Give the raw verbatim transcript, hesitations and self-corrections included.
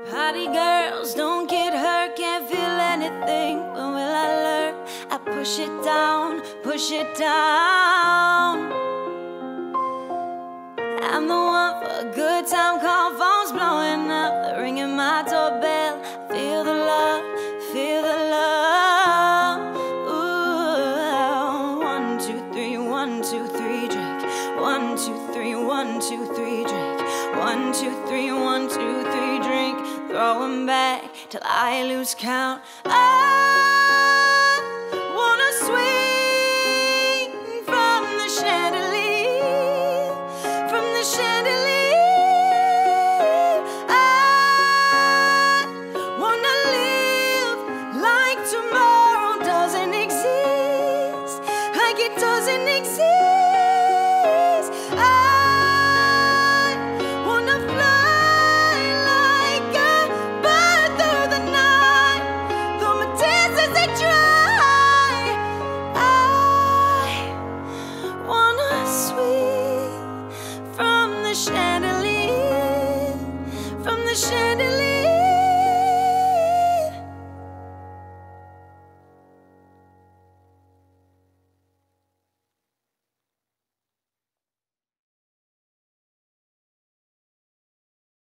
Party girls, don't get hurt, can't feel anything. When will I learn? I push it down, push it down. I'm the one for a good time, call phones blowing up, ringing my doorbell. Feel the love, feel the love. Ooh, one, two, three, one, two, three, drink. One, two, three, one, two, three, drink. One, two, three, one, two, three, drink. Throw 'em back till I lose count. Oh.